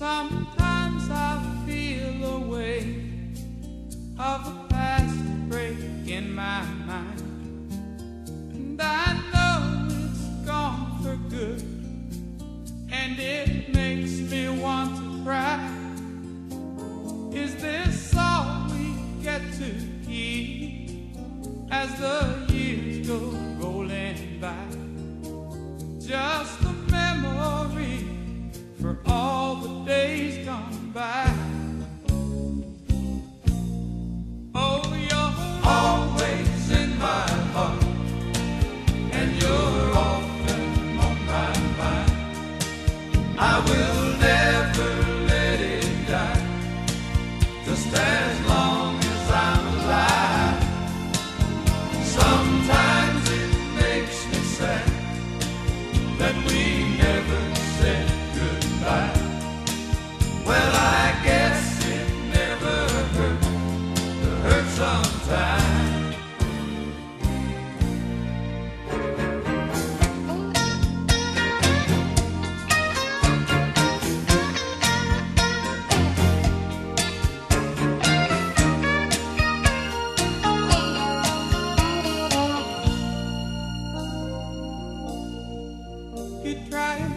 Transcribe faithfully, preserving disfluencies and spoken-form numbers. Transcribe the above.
Sometimes I feel a weight of the past break in my mind, and I know it's gone for good, and it makes me want to cry. Is this all we get to keep as the years go rolling by? Just a memory for all the days gone by. Oh, you're always in my heart, and you're often on my mind. I will never let it die, just as long as I'm alive. Sometimes it makes me sad that we never said goodbye. Well, I guess it never hurt to hurt sometimes. You try